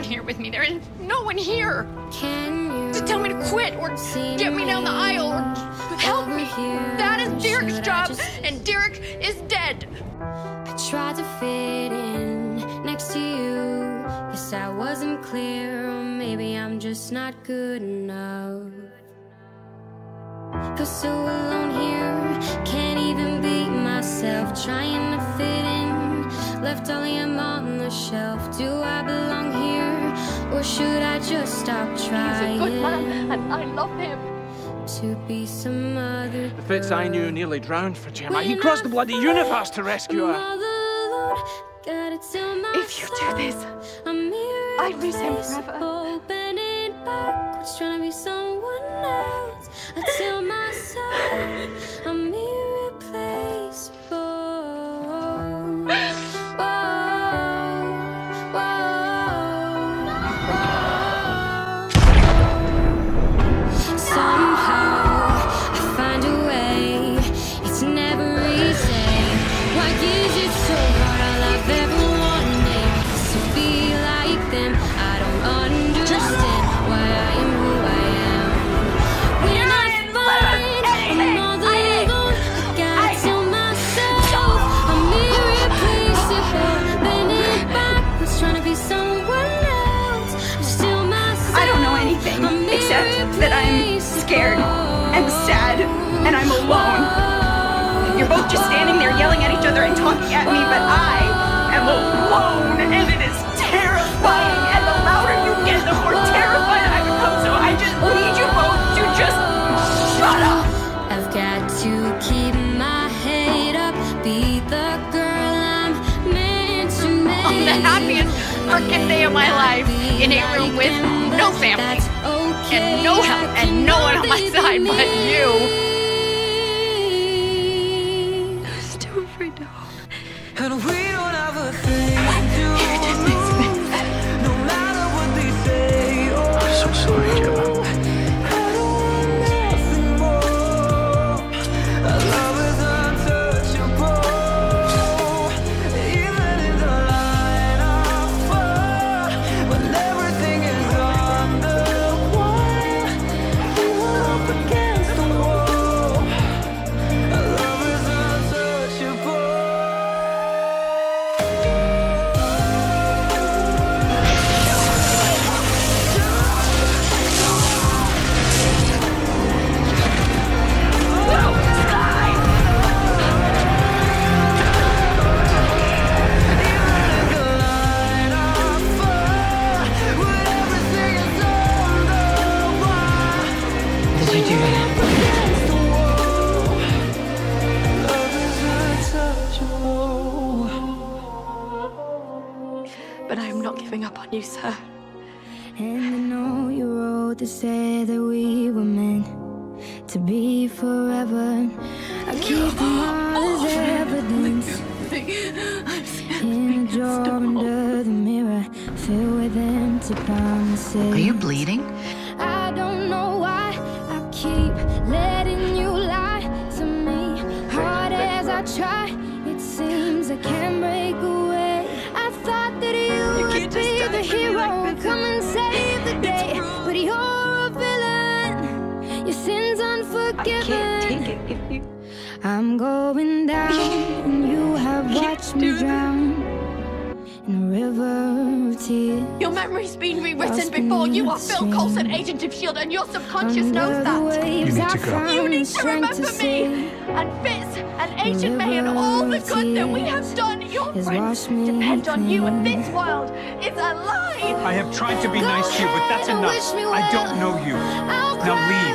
here with me. There is no one here to tell me to quit or get me down the aisle or help me. That is Derek's job, and Derek is dead. I tried to fit in next to you. Guess I wasn't clear, or maybe I'm just not good enough. Feel so alone here, can't even be myself. Trying to fit in, left all him on the shelf. Do I belong here, or should I just stop trying? He's a good man, and I love him. To be some other The Fitz I knew nearly drowned for Gemma. He crossed the bloody universe to rescue her. If you do this, I'd lose him forever. Opening backwards, trying to be someone else. I tell myself I'm irreplaceable. Somehow I find a way. It's never easy. Why is it so hard? All I've ever wanted is to be like them. I don't understand why I am who I am. When I find I'm all alone, I gotta tell myself I'm irreplaceable. Bending backwards, trying to be someone else. I just tell myself I don't know anything except that I'm scared and sad and I'm alone. You're both just standing there yelling at each other and talking at me, but I am alone, and it is terrifying. And the louder you get, the more terrified I become. So I just need you both to just shut up. I've got to keep my head up, be the girl I'm meant to be. On the happiest frickin' day of my life, in a room with no family and no help and no one on my side but you. I'm still afraid to hope. And we don't have a thing to lose, no matter what they say. I'm so sorry, Gemma. I don't want nothing more. Our love is untouchable. Even in the line of fire, when everything is underwater, we're up against the wall. Our love is untouchable. Did you do it? But I am not giving up on you, sir. And I know you wrote to say that we were meant to be forever. I keep them all as evidence in a drawer under the mirror, filled with empty promises. Are you bleeding? I don't know why I keep letting you lie to me. Hard as I try, it seems I can't break away. I thought that you would be the hero, come and save the day, but you're a villain. Your sins unforgiven. I can't take it if you... I'm going down, and you have watched me drown in a river of tears. Your memory's been rewritten before. You are Phil Coulson, agent of S.H.I.E.L.D., and your subconscious knows that. You need to go. You need to remember me, and Fitz, and Agent May, and all the good that we have done. Your friends depend on you, and this world is a lie. I have tried to be nice to you, but that's enough. I don't know you. Now leave.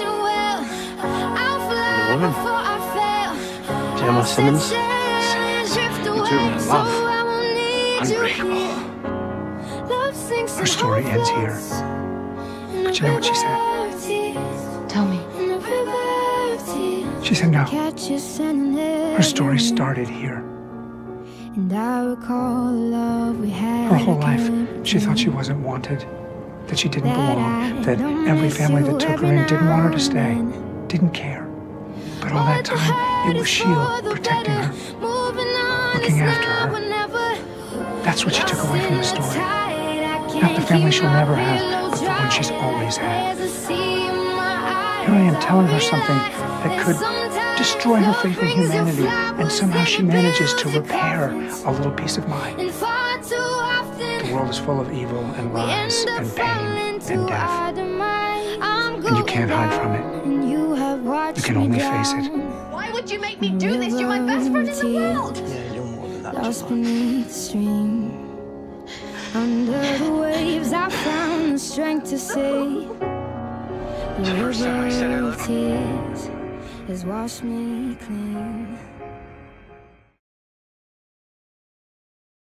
The woman, Gemma Simmons, you two are in love. Unbreakable. Her story ends here. But you know what she said? Tell me. She said no. Her story started here. And I recall the love we had. Her whole life, she thought she wasn't wanted, that she didn't belong, that every family that took her in didn't want her to stay, didn't care. But all that time, it was S.H.I.E.L.D. protecting her, looking after her. That's what she took away from the story. Not the family she'll never have, but the one she's always had. Here I am telling her something that could destroy her faith in humanity, and somehow she manages to repair a little piece of mind. The world is full of evil and lies and pain and death, and you can't hide from it. You can only face it. Why would you make me do this? You're my best friend in the world. Yeah, you're more than that. Lost beneath the stream. Under the waves, I found the strength to say the river of tears has washed me clean.